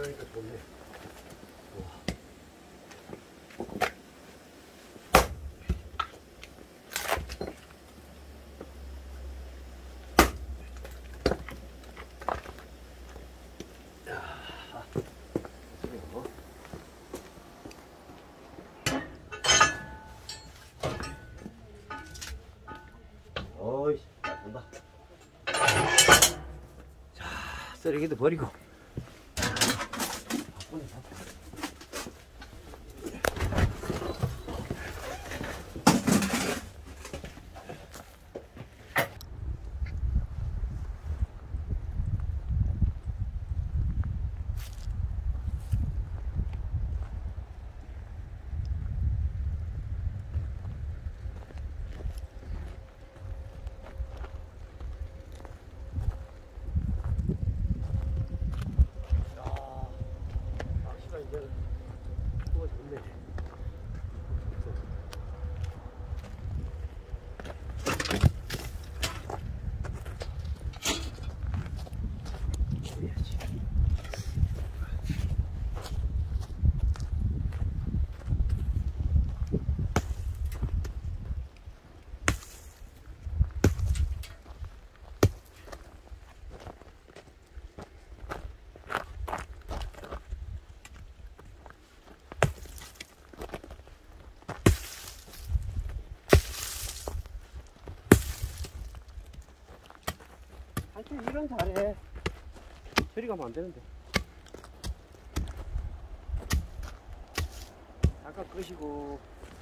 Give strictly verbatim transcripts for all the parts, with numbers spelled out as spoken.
하니까 좋네. 어이, 잘 본다. 자, 쓰레기도 버리고. 하여튼 이런 잘해. 저리 가면 안 되는데. 아까 끄시고.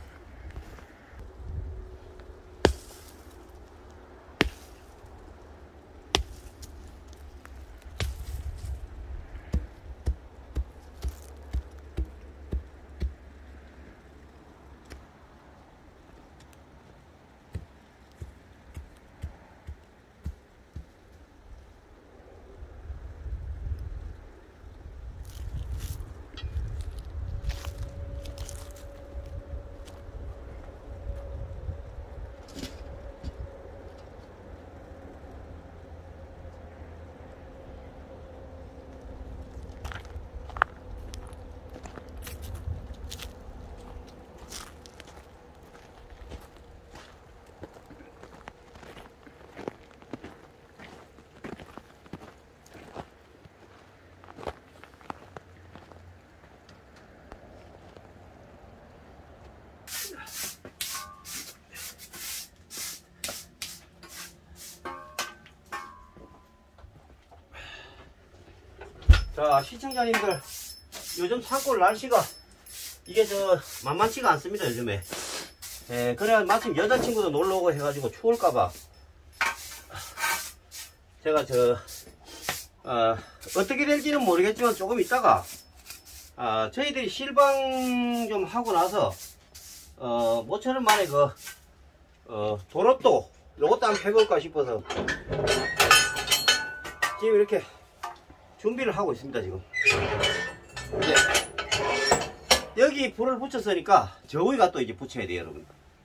자, 시청자님들, 요즘 산골 날씨가 이게 저 만만치가 않습니다. 요즘에. 예, 그래 마침 여자친구도 놀러오고 해가지고 추울까봐 제가 저 어, 어떻게 될지는 모르겠지만 조금 있다가 어, 저희들이 실방 좀 하고 나서 어, 모처럼 만에 그 어, 도로또 요것도 한번 해볼까 싶어서 지금 이렇게 준비를 하고 있습니다. 지금 이제 여기 불을 붙였으니까 저 위가 또 이제 붙여야 돼요, 여러분.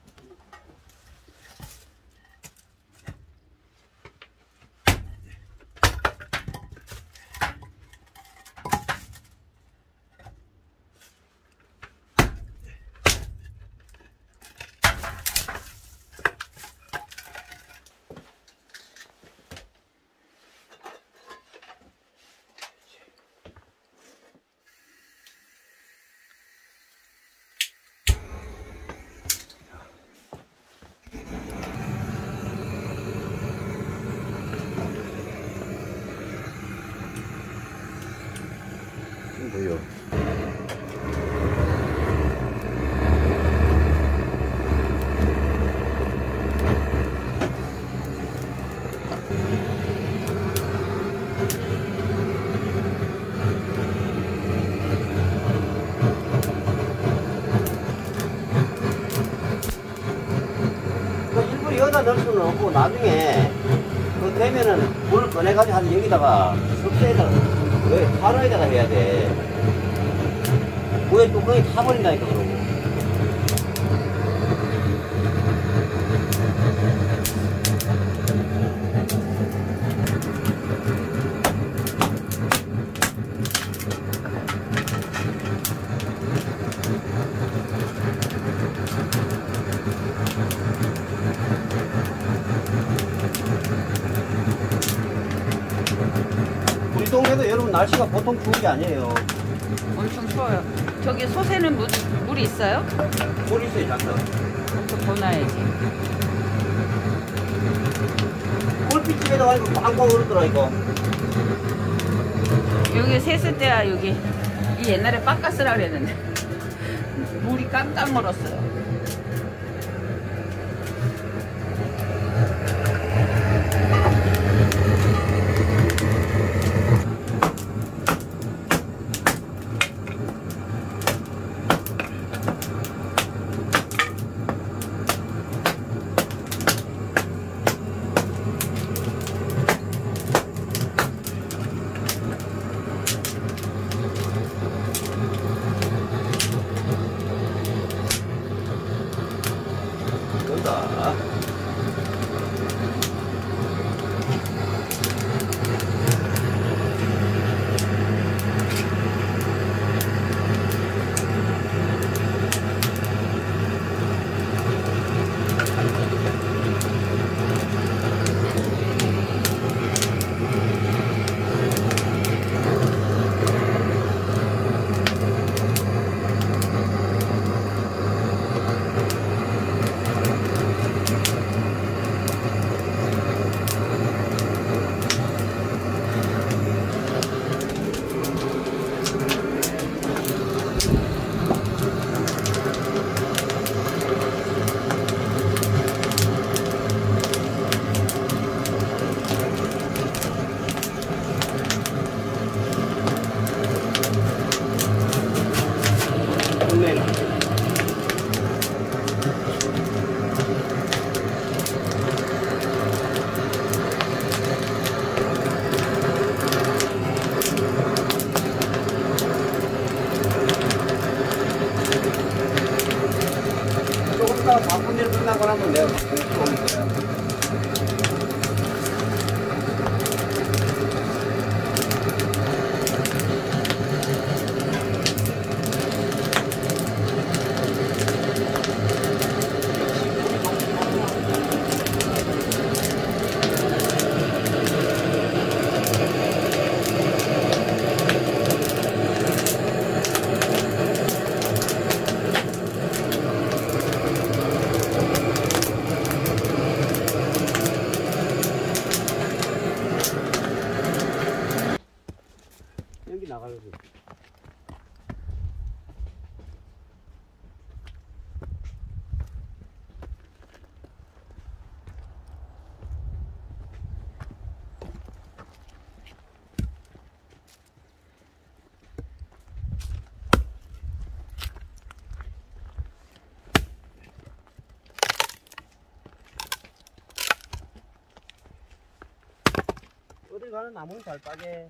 보여. 일부러 여기다 넣을 수는 없고 나중에 그 되면은 불을 꺼내가지고 한 여기다가 석쇠에다가 왜 화로에다가 해야 돼. 위에 뚜껑이 타버린다니까 그러고. 동네도 여러분 날씨가 보통 추운 게 아니에요. 엄청 추워요. 저기 솥에는 물, 물이 있어요? 물 있어요, 잠깐. 또 보놔야지. 꿀빛집에다 가지고 빵빵 얼었더라, 이거. 여기 셋을 때야 여기 이 옛날에 빡가스라 그랬는데 물이 깜깜 얼었어요. 바쁜 일 끝나고 나면 내가 공수 오는 거야. 여기 나가려고. 어디 가는 나무는 잘 빠게.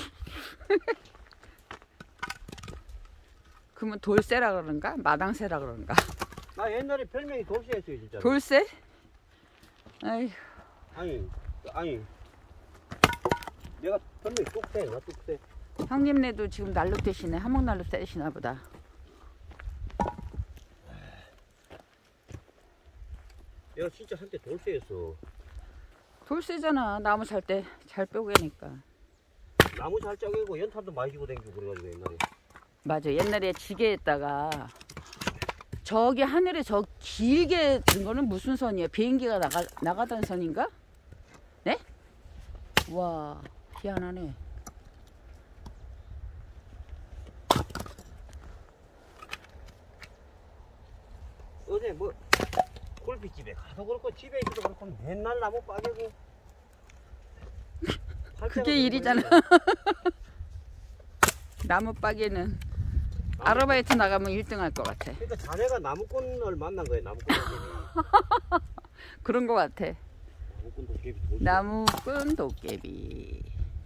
그러면 돌쇠라 그런가? 마당새라 그런가? 나 옛날에 별명이 돌쇠였어요, 진짜. 돌쇠? 아이, 아니, 아니. 내가 별명이 뚝새, 나 뚝새. 형님네도 지금 난로 떼시네. 한목난로 떼시나 보다. 내가 진짜 한때 돌쇠였어. 돌쇠잖아. 나무 살 때 잘 뼈개니까. 나무 잘 짜고 연탄도 많이 지고 다니고 그래가지고 옛날에. 맞아. 옛날에 지게에다가 저기 하늘에 저 길게 든 거는 무슨 선이에요? 비행기가 나가, 나가던 선인가? 네? 와, 희한하네. 어제 뭐 굴빛집에 가도 그렇고 집에 있어도 그렇고 맨날 나무 빠개고. 그게 일이잖아. 나무 빠개는 아르바이트 나가면 일 등 할 것 같아. 그러니까 자네가 나무꾼을 만난 거예요. 나무꾼 도깨비. 그런 것 같아. 나무꾼 도깨비. 도깨비. 나무꾼 도깨비.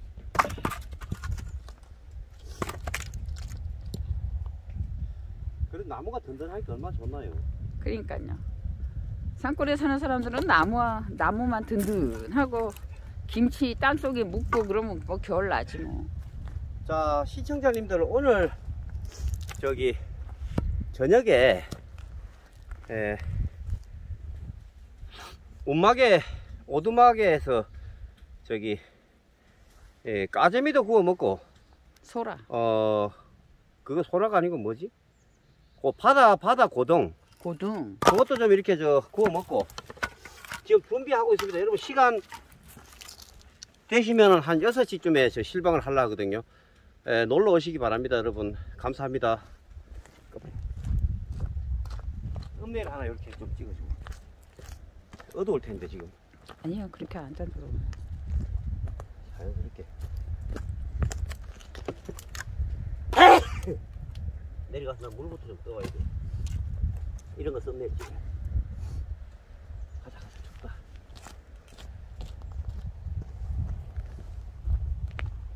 그래도 나무가 든든하니까 얼마나 좋나요? 그러니까요. 산골에 사는 사람들은 나무와 나무만 든든하고 김치 땅속에 묻고 그러면 뭐 겨울 나지 뭐. 자, 시청자님들 오늘 저기 저녁에 에, 오막에 오두막에서 저기 예, 까재미도 구워 먹고, 소라. 어, 그거 소라가 아니고 뭐지? 그 바다, 바다 고동. 고등. 그것도 좀 이렇게 저 구워 먹고, 지금 준비하고 있습니다. 여러분, 시간 되시면은 한 여섯 시쯤에 저 실방을 하려 하거든요. 예, 놀러 오시기 바랍니다, 여러분. 감사합니다. 썸네일 하나 이렇게 좀 찍어주고. 어두울 텐데, 지금. 아니요, 그렇게 안 짠들어. 자연스럽게. 내려가서 나 물부터 좀 떠와야 돼. 이런 거 썸네일 찍어.